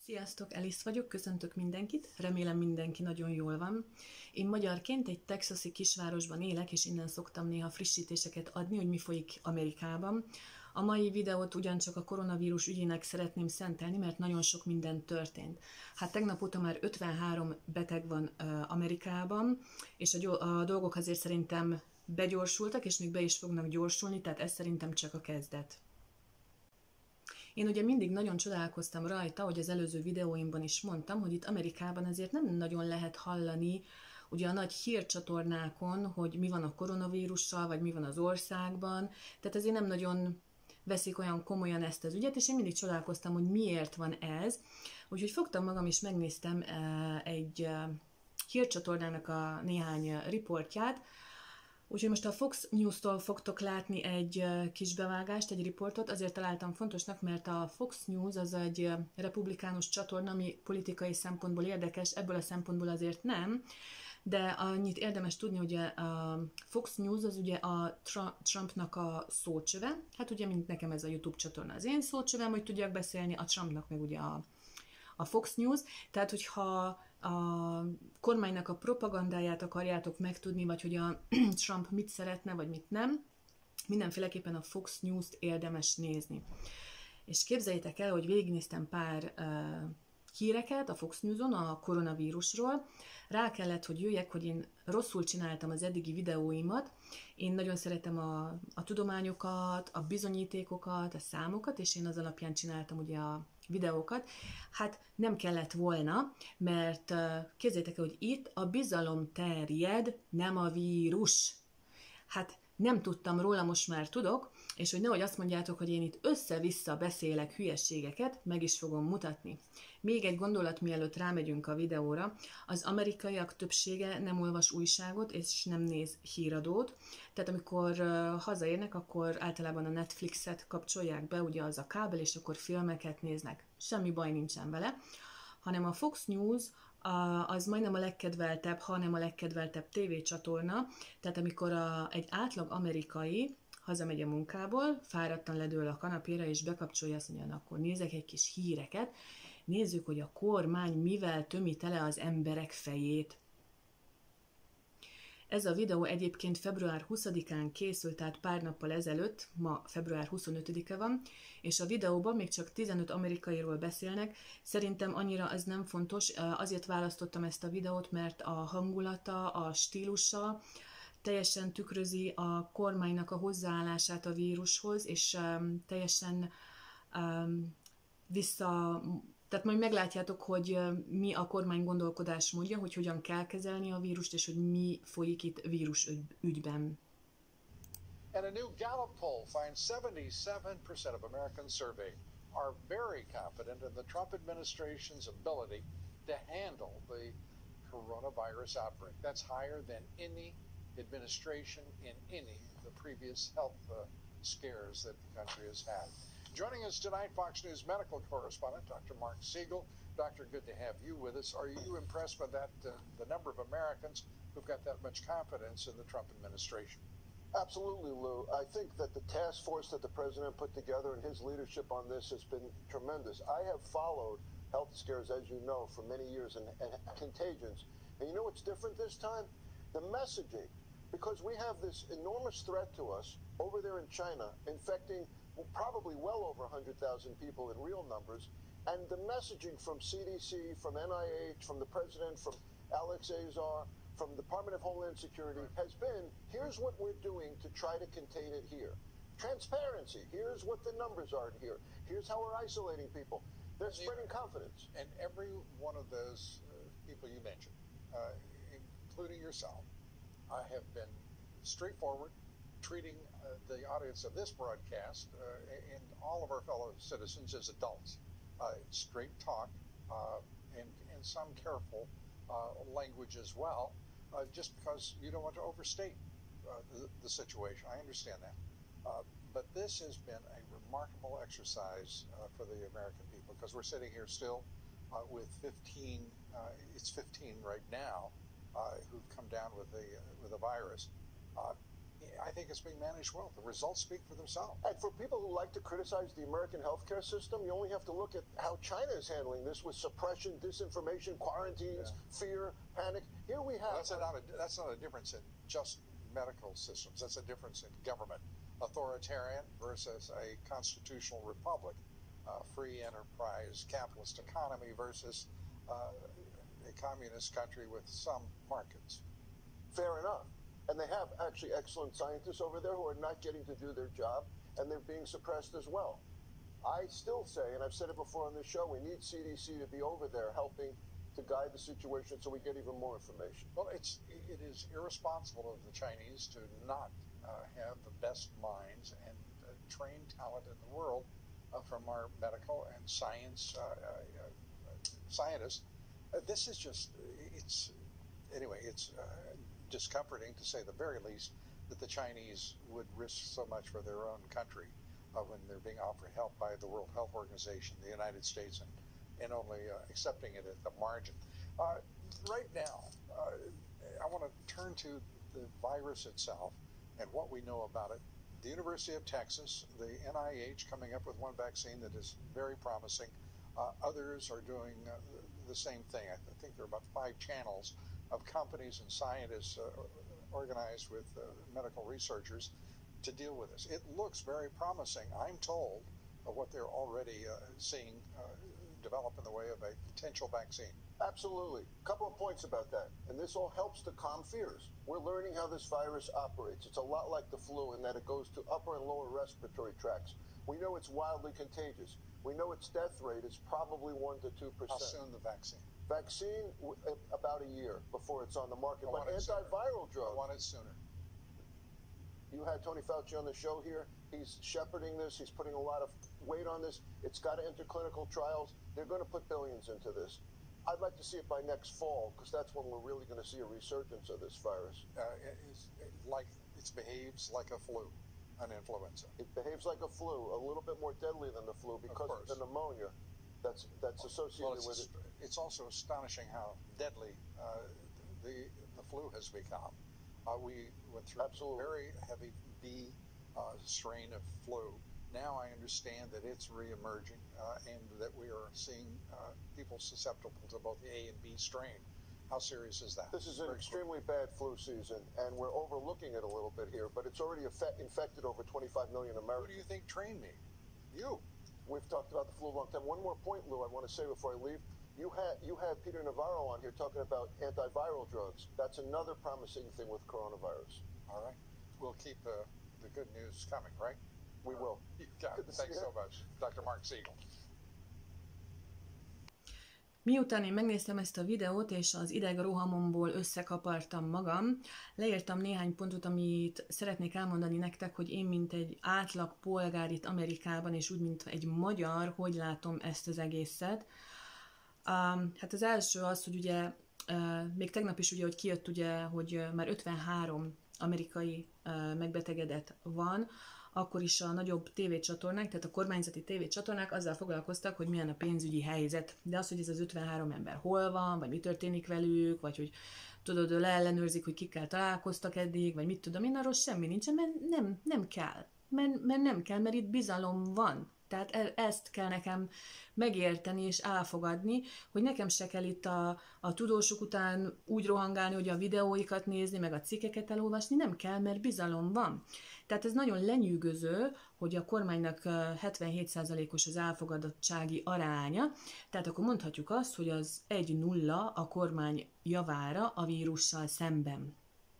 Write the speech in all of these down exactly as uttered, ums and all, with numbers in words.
Sziasztok, Alice vagyok, köszöntök mindenkit, remélem mindenki nagyon jól van. Én magyarként egy texasi kisvárosban élek, és innen szoktam néha frissítéseket adni, hogy mi folyik Amerikában. A mai videót ugyancsak a koronavírus ügyének szeretném szentelni, mert nagyon sok minden történt. Hát tegnap óta már ötvenhárom beteg van uh, Amerikában, és a, a dolgok azért szerintem begyorsultak, és még be is fognak gyorsulni, tehát ez szerintem csak a kezdet. Én ugye mindig nagyon csodálkoztam rajta, hogy az előző videóimban is mondtam, hogy itt Amerikában azért nem nagyon lehet hallani ugye a nagy hírcsatornákon, hogy mi van a koronavírussal, vagy mi van az országban, tehát azért nem nagyon veszik olyan komolyan ezt az ügyet, és én mindig csodálkoztam, hogy miért van ez. Úgyhogy fogtam magam is, megnéztem egy hírcsatornának a néhány riportját. Úgyhogy most a Fox News-tól fogtok látni egy kis bevágást, egy riportot, azért találtam fontosnak, mert a Fox News az egy republikánus csatorna, ami politikai szempontból érdekes, ebből a szempontból azért nem, de annyit érdemes tudni, hogy a Fox News az ugye a Trumpnak a szócsöve, hát ugye mint nekem ez a YouTube csatorna az én szócsövem, hogy tudjak beszélni, a Trumpnak meg ugye a a Fox News, tehát hogyha a kormánynak a propagandáját akarjátok megtudni, vagy hogy a Trump mit szeretne, vagy mit nem, mindenféleképpen a Fox News-t érdemes nézni. És képzeljétek el, hogy végignéztem pár uh, híreket a Fox News-on a koronavírusról. Rá kellett, hogy jöjjek, hogy én rosszul csináltam az eddigi videóimat. Én nagyon szeretem a, a tudományokat, a bizonyítékokat, a számokat, és én az alapján csináltam ugye a videókat. Hát nem kellett volna, mert uh, képzeljétek el, hogy itt a bizalom terjed, nem a vírus. Hát nem tudtam róla, most már tudok, és hogy nehogy azt mondjátok, hogy én itt össze-vissza beszélek hülyességeket, meg is fogom mutatni. Még egy gondolat, mielőtt rámegyünk a videóra, az amerikaiak többsége nem olvas újságot, és nem néz híradót, tehát amikor uh, hazaérnek, akkor általában a Netflixet kapcsolják be, ugye az a kábel, és akkor filmeket néznek. Semmi baj nincsen vele, hanem a Fox News az majdnem a legkedveltebb, hanem a legkedveltebb tévécsatorna, tehát amikor a, egy átlag amerikai hazamegy a munkából, fáradtan ledől a kanapéra, és bekapcsolja, azt mondja, akkor nézek egy kis híreket, nézzük, hogy a kormány mivel tömi tele az emberek fejét. Ez a videó egyébként február huszadikán készült, tehát pár nappal ezelőtt, ma február huszonötödike van, és a videóban még csak tizenöt amerikairól beszélnek. Szerintem annyira ez nem fontos, azért választottam ezt a videót, mert a hangulata, a stílusa teljesen tükrözi a kormánynak a hozzáállását a vírushoz, és um, teljesen um, vissza... Tehát majd meglátjátok, hogy mi a kormány gondolkodásmódja, hogy hogyan kell kezelni a vírust, és hogy mi folyik itt vírus ügyben. And a new Gallup poll finds seventy-seven percent of Americans surveyed are very confident in the Trump administration's ability to handle the coronavirus outbreak. That's higher than any administration in any of the previous health uh, scares that the country has had. Joining us tonight, Fox News medical correspondent, Doctor Mark Siegel. Doctor, good to have you with us. Are you impressed by that, uh, the number of Americans who've got that much confidence in the Trump administration? Absolutely, Lou. I think that the task force that the president put together and his leadership on this has been tremendous. I have followed health scares, as you know, for many years and, and contagions. And you know what's different this time? The messaging. Because we have this enormous threat to us over there in China, infecting probably well over one hundred thousand people in real numbers, and the messaging from C D C, from N I H, from the president, from Alex Azar, from the Department of Homeland Security has been, here's what we're doing to try to contain it here. Transparency, here's what the numbers are here. Here's how we're isolating people. They're spreading confidence. And every one of those uh, people you mentioned, uh, including yourself, uh, have been straightforward, treating uh, the audience of this broadcast uh, and all of our fellow citizens as adults. Uh, straight talk uh, and, and some careful uh, language as well, uh, just because you don't want to overstate uh, the, the situation. I understand that. Uh, but this has been a remarkable exercise uh, for the American people, because we're sitting here still uh, with fifteen, uh, it's fifteen right now, uh, who've come down with the, uh, with the virus. Uh, I think it's being managed well. The results speak for themselves. And for people who like to criticize the American healthcare system, you only have to look at how China is handling this with suppression, disinformation, quarantines, yeah. fear, panic. Here we have... Well, that's, a, not a, that's not a difference in just medical systems. That's a difference in government. Authoritarian versus a constitutional republic. Uh, free enterprise, capitalist economy versus uh, a communist country with some markets. Fair enough. And they have actually excellent scientists over there who are not getting to do their job, and they're being suppressed as well. I still say, and I've said it before on this show, we need C D C to be over there helping to guide the situation so we get even more information. Well, it's, it is irresponsible of the Chinese to not uh, have the best minds and uh, trained talent in the world uh, from our medical and science uh, uh, uh, scientists. Uh, this is just, it's, anyway, it's uh, discomforting to say the very least that the Chinese would risk so much for their own country uh, when they're being offered help by the World Health Organization, the United States, and, and only uh, accepting it at the margin. Uh, right now, uh, I want to turn to the virus itself and what we know about it. The University of Texas, the N I H coming up with one vaccine that is very promising. Uh, others are doing uh, the same thing. I think there are about five channels of companies and scientists uh, organized with uh, medical researchers to deal with this. It looks very promising, I'm told, of what they're already uh, seeing uh, develop in the way of a potential vaccine. Absolutely. A couple of points about that. And this all helps to calm fears. We're learning how this virus operates. It's a lot like the flu in that it goes to upper and lower respiratory tracts. We know it's wildly contagious. We know its death rate is probably one to two percent. How soon the vaccine? Vaccine, about a year before it's on the market. I but antiviral drugs. I want it sooner. You had Tony Fauci on the show here. He's shepherding this. He's putting a lot of weight on this. It's got to enter clinical trials. They're going to put billions into this. I'd like to see it by next fall, because that's when we're really going to see a resurgence of this virus. Uh, it is, it, like, it behaves like a flu, an influenza. It behaves like a flu, a little bit more deadly than the flu because of, of the pneumonia that's that's associated well, with it. It's also astonishing how deadly uh, the the flu has become. Uh, we went through Absolutely. a very heavy B uh, strain of flu. Now I understand that it's re-emerging uh, and that we are seeing uh, people susceptible to both the A and B strain. How serious is that? This is an extremely bad flu season, and we're overlooking it a little bit here, but it's already effect infected over twenty-five million Americans. Who do you think trained me? You. We've talked about the flu a long time. One more point, Lou, I want to say before I leave. You had you had Peter Navarro on here talking about antiviral drugs. That's another promising thing with coronavirus. All right. We'll keep the, the good news coming, right? We will. You got it. Thanks so much, Doctor Mark Siegel. Miután én megnéztem ezt a videót, és az idegrohamomból összekapartam magam, leírtam néhány pontot, amit szeretnék elmondani nektek, hogy én, mint egy átlag polgár itt Amerikában, és úgy, mint egy magyar, hogy látom ezt az egészet. Um, hát az első az, hogy ugye, uh, még tegnap is ugye, hogy kijött ugye, hogy már ötvenhárom amerikai uh, megbetegedett van, akkor is a nagyobb tévécsatornák, tehát a kormányzati tévécsatornák azzal foglalkoztak, hogy milyen a pénzügyi helyzet. De az, hogy ez az ötvenhárom ember hol van, vagy mi történik velük, vagy hogy tudod, leellenőrzik, hogy kikkel találkoztak eddig, vagy mit tudom én, arról semmi nincsen, mert nem, nem kell. Mert, mert nem kell, mert itt bizalom van. Tehát ezt kell nekem megérteni és elfogadni, hogy nekem se kell itt a, a tudósok után úgy rohangálni, hogy a videóikat nézni, meg a cikkeket elolvasni, nem kell, mert bizalom van. Tehát ez nagyon lenyűgöző, hogy a kormánynak hetvenhét százalékos az elfogadottsági aránya, tehát akkor mondhatjuk azt, hogy az egy nulla a kormány javára a vírussal szemben.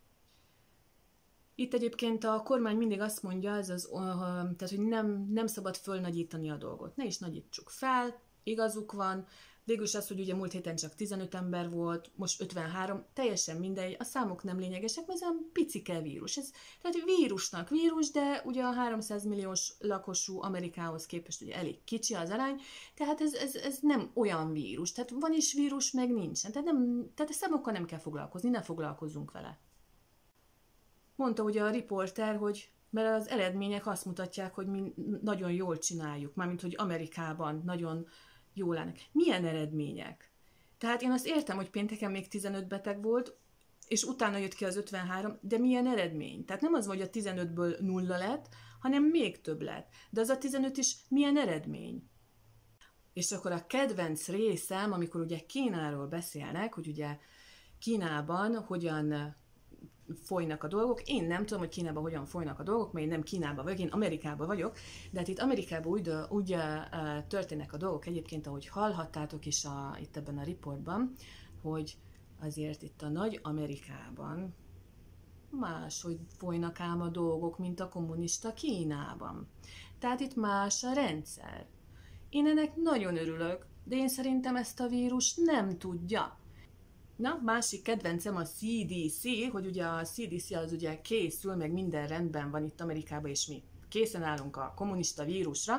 Itt egyébként a kormány mindig azt mondja, ez az, tehát, hogy nem, nem szabad fölnagyítani a dolgot. Ne is nagyítsuk fel, igazuk van. Végül is az, hogy ugye múlt héten csak tizenöt ember volt, most ötvenhárom, teljesen mindegy, a számok nem lényegesek, mert ez olyan picike vírus. Ez, tehát vírusnak vírus, de ugye a háromszáz milliós lakosú Amerikához képest ugye elég kicsi az arány, tehát ez, ez, ez nem olyan vírus. Tehát van is vírus, meg nincsen. Tehát, nem, tehát a számokkal nem kell foglalkozni, ne foglalkozzunk vele. Mondta ugye a riporter, hogy mert az eredmények azt mutatják, hogy mi nagyon jól csináljuk, mármint hogy Amerikában nagyon jól állnak. Milyen eredmények? Tehát én azt értem, hogy pénteken még tizenöt beteg volt, és utána jött ki az ötvenhárom, de milyen eredmény? Tehát nem az, hogy a tizenötből nulla lett, hanem még több lett. De az a tizenöt is milyen eredmény? És akkor a kedvenc részem, amikor ugye Kínáról beszélnek, hogy ugye Kínában hogyan folynak a dolgok. Én nem tudom, hogy Kínában hogyan folynak a dolgok, mert én nem Kínában vagyok, én Amerikában vagyok, de hát itt Amerikában úgy, úgy történnek a dolgok egyébként, ahogy hallhattátok is a, itt ebben a riportban, hogy azért itt a nagy Amerikában máshogy folynak ám a dolgok, mint a kommunista Kínában. Tehát itt más a rendszer. Én ennek nagyon örülök, de én szerintem ezt a vírus nem tudja. Na, másik kedvencem a C D C, hogy ugye a C D C az ugye készül, meg minden rendben van itt Amerikában, és mi készen állunk a kommunista vírusra.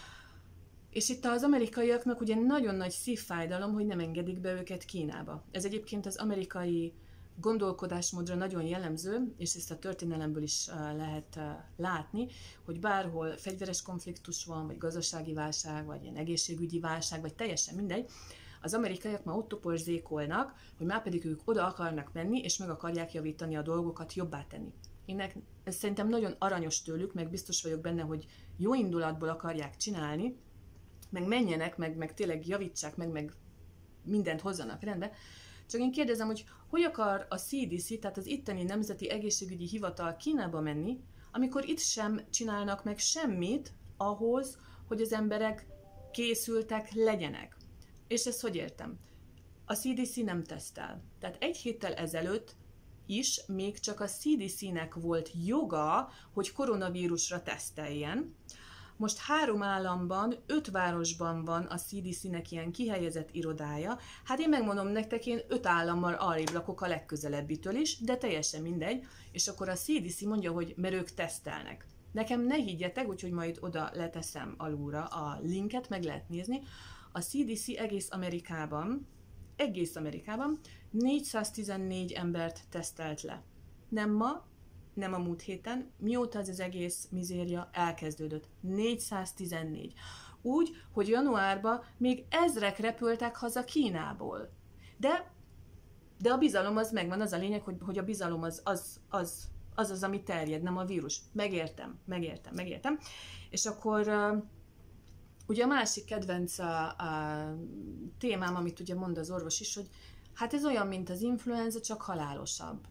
És itt az amerikaiaknak ugye nagyon nagy szívfájdalom, hogy nem engedik be őket Kínába. Ez egyébként az amerikai gondolkodásmódra nagyon jellemző, és ezt a történelemből is lehet látni, hogy bárhol fegyveres konfliktus van, vagy gazdasági válság, vagy ilyen egészségügyi válság, vagy teljesen mindegy, az amerikaiak már ott toporzékolnak, hogy már pedig ők oda akarnak menni, és meg akarják javítani a dolgokat, jobbá tenni. Ennek, ez szerintem nagyon aranyos tőlük, meg biztos vagyok benne, hogy jó indulatból akarják csinálni, meg menjenek, meg, meg tényleg javítsák meg, meg mindent hozzanak rendbe. Csak én kérdezem, hogy hogy akar a C D C, tehát az itteni Nemzeti Egészségügyi Hivatal Kínába menni, amikor itt sem csinálnak meg semmit ahhoz, hogy az emberek készültek legyenek. És ezt hogy értem? A C D C nem tesztel. Tehát egy héttel ezelőtt is még csak a C D C-nek volt joga, hogy koronavírusra teszteljen. Most három államban, öt városban van a C D C-nek ilyen kihelyezett irodája. Hát én megmondom nektek, én öt állammal arrébb lakok a legközelebbitől is, de teljesen mindegy. És akkor a C D C mondja, hogy mert ők tesztelnek. Nekem ne higgyetek, úgyhogy majd oda leteszem alulra a linket, meg lehet nézni. A C D C egész Amerikában, egész Amerikában négyszáztizennégy embert tesztelt le. Nem ma, nem a múlt héten, mióta ez az egész mizéria elkezdődött. négyszáztizennégy. Úgy, hogy januárban még ezrek repültek haza Kínából. De, de a bizalom az megvan, az a lényeg, hogy, hogy a bizalom az az, az, az az, ami terjed, nem a vírus. Megértem, megértem, megértem. És akkor ugye a másik kedvenc a, a témám, amit ugye mond az orvos is, hogy hát ez olyan, mint az influenza, csak halálosabb.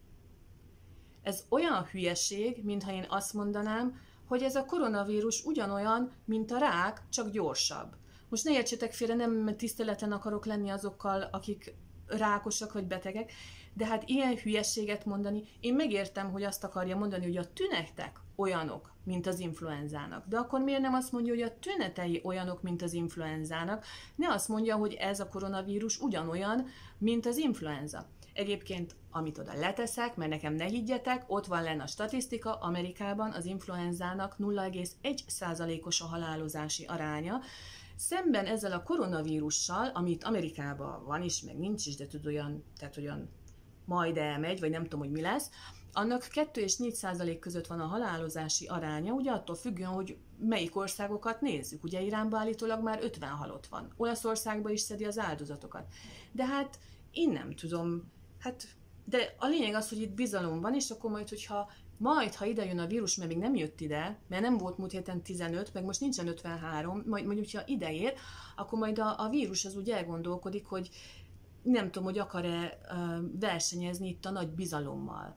Ez olyan hülyeség, mintha én azt mondanám, hogy ez a koronavírus ugyanolyan, mint a rák, csak gyorsabb. Most ne értsétek félre, nem tiszteletlen akarok lenni azokkal, akik rákosak vagy betegek, de hát ilyen hülyeséget mondani, én megértem, hogy azt akarja mondani, hogy a tünetek olyanok, mint az influenzának. De akkor miért nem azt mondja, hogy a tünetei olyanok, mint az influenzának? Ne azt mondja, hogy ez a koronavírus ugyanolyan, mint az influenza. Egyébként, amit oda leteszek, mert nekem ne higgyetek, ott van lenne a statisztika, Amerikában az influenzának nulla egész egy százalékos a halálozási aránya, szemben ezzel a koronavírussal, amit Amerikában van is, meg nincs is, de tud olyan, tehát olyan majd elmegy, vagy nem tudom, hogy mi lesz, annak kettő és négy százalék között van a halálozási aránya, ugye attól függően, hogy melyik országokat nézzük. Ugye Iránban állítólag már ötven halott van. Olaszországban is szedi az áldozatokat. De hát én nem tudom, hát, de a lényeg az, hogy itt bizalom van, és akkor majd, hogyha majd, ha ide jön a vírus, mert még nem jött ide, mert nem volt múlt héten tizenöt, meg most nincsen ötvenhárom, majd, majd hogyha ide ér, akkor majd a, a vírus az úgy elgondolkodik, hogy nem tudom, hogy akar-e uh, versenyezni itt a nagy bizalommal.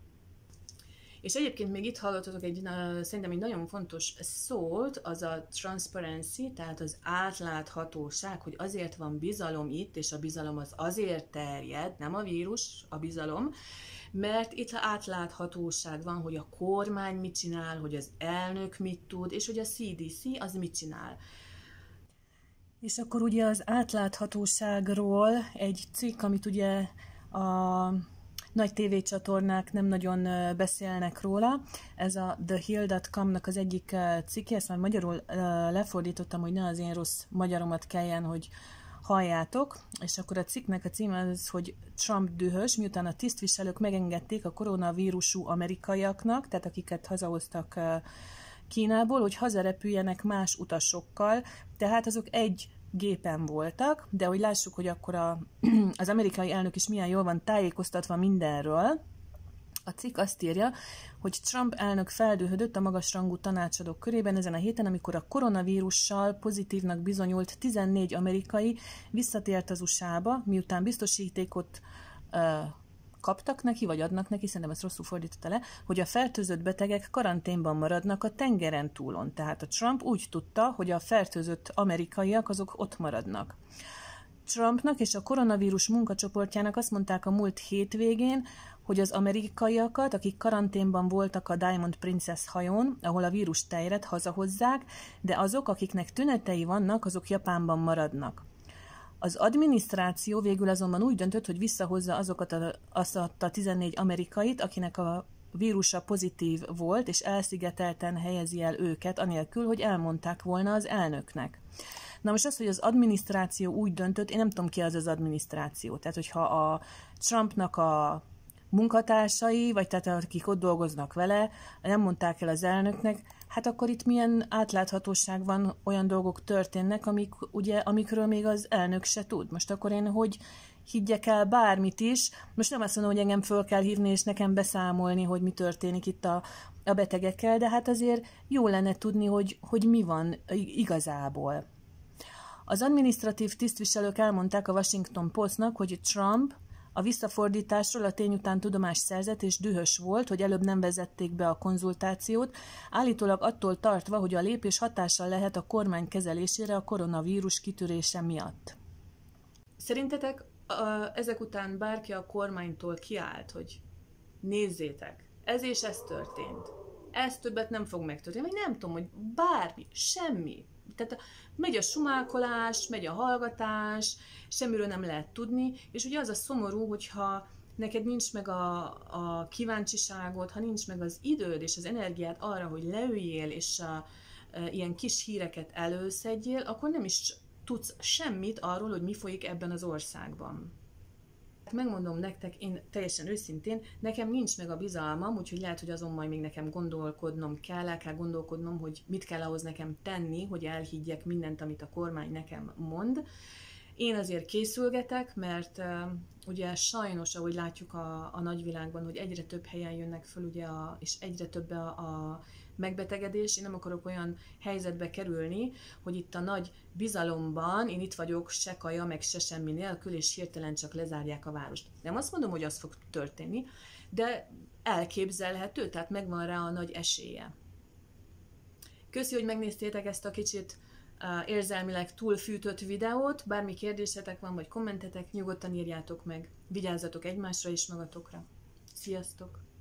És egyébként még itt hallottatok egy, uh, szerintem egy nagyon fontos szót, az a transparency, tehát az átláthatóság, hogy azért van bizalom itt, és a bizalom az azért terjed, nem a vírus, a bizalom, mert itt átláthatóság van, hogy a kormány mit csinál, hogy az elnök mit tud, és hogy a C D C az mit csinál. És akkor ugye az átláthatóságról egy cikk, amit ugye a nagy tévécsatornák nem nagyon beszélnek róla, ez a the hill dot com-nak az egyik cikke, ezt már magyarul lefordítottam, hogy ne az én rossz magyaromat kelljen, hogy halljátok, és akkor a cikknek a címe az, hogy Trump dühös, miután a tisztviselők megengedték a koronavírusú amerikaiaknak, tehát akiket hazahoztak Kínából, hogy hazarepüljenek más utasokkal, tehát azok egy gépen voltak, de hogy lássuk, hogy akkor a, az amerikai elnök is milyen jól van tájékoztatva mindenről, a cikk azt írja, hogy Trump elnök feldühödött a magasrangú tanácsadók körében ezen a héten, amikor a koronavírussal pozitívnak bizonyult tizennégy amerikai visszatért az u es á-ba, miután biztosítékot uh, kaptak neki, vagy adnak neki, szerintem ezt rosszul fordította le, hogy a fertőzött betegek karanténban maradnak a tengeren túlon. Tehát a Trump úgy tudta, hogy a fertőzött amerikaiak azok ott maradnak. Trumpnak és a koronavírus munkacsoportjának azt mondták a múlt hétvégén, hogy az amerikaiakat, akik karanténban voltak a Diamond Princess hajón, ahol a vírus terjed, hazahozzák, de azok, akiknek tünetei vannak, azok Japánban maradnak. Az adminisztráció végül azonban úgy döntött, hogy visszahozza azokat a, azt a tizennégy amerikait, akinek a vírusa pozitív volt, és elszigetelten helyezi el őket, anélkül, hogy elmondták volna az elnöknek. Na most az, hogy az adminisztráció úgy döntött, én nem tudom, ki az az adminisztráció. Tehát, hogyha a Trumpnak a munkatársai, vagy tehát akik ott dolgoznak vele, nem mondták el az elnöknek, hát akkor itt milyen átláthatóság van, olyan dolgok történnek, amik, ugye, amikről még az elnök se tud. Most akkor én hogy higgyek el bármit is? Most nem azt mondom, hogy engem föl kell hívni, és nekem beszámolni, hogy mi történik itt a, a betegekkel, de hát azért jó lenne tudni, hogy, hogy mi van igazából. Az adminisztratív tisztviselők elmondták a Washington Postnak, hogy Trump a visszafordításról a tény után tudomást szerzett, és dühös volt, hogy előbb nem vezették be a konzultációt, állítólag attól tartva, hogy a lépés hatással lehet a kormány kezelésére a koronavírus kitörése miatt. Szerintetek ezek után bárki a kormánytól kiállt, hogy nézzétek, ez és ez történt. Ez többet nem fog megtörténni, vagy nem tudom, hogy bármi, semmi. Tehát megy a sumákolás, megy a hallgatás, semmiről nem lehet tudni, és ugye az a szomorú, hogyha neked nincs meg a, a kíváncsiságod, ha nincs meg az időd és az energiád arra, hogy leüljél, és a, a, ilyen kis híreket előszedjél, akkor nem is tudsz semmit arról, hogy mi folyik ebben az országban. Megmondom nektek, én teljesen őszintén, nekem nincs meg a bizalmam, úgyhogy lehet, hogy azon majd még nekem gondolkodnom kell, el kell gondolkodnom, hogy mit kell ahhoz nekem tenni, hogy elhiggyek mindent, amit a kormány nekem mond. Én azért készülgetek, mert uh, ugye sajnos, ahogy látjuk a, a nagyvilágban, hogy egyre több helyen jönnek föl, ugye a, és egyre több a, a megbetegedés. Én nem akarok olyan helyzetbe kerülni, hogy itt a nagy bizalomban én itt vagyok se kaja, meg se semmi nélkül, és hirtelen csak lezárják a várost. Nem azt mondom, hogy az fog történni, de elképzelhető, tehát megvan rá a nagy esélye. Köszi, hogy megnéztétek ezt a kicsit uh, érzelmileg túlfűtött videót. Bármi kérdésetek van, vagy kommentetek, nyugodtan írjátok meg. Vigyázzatok egymásra és magatokra. Sziasztok!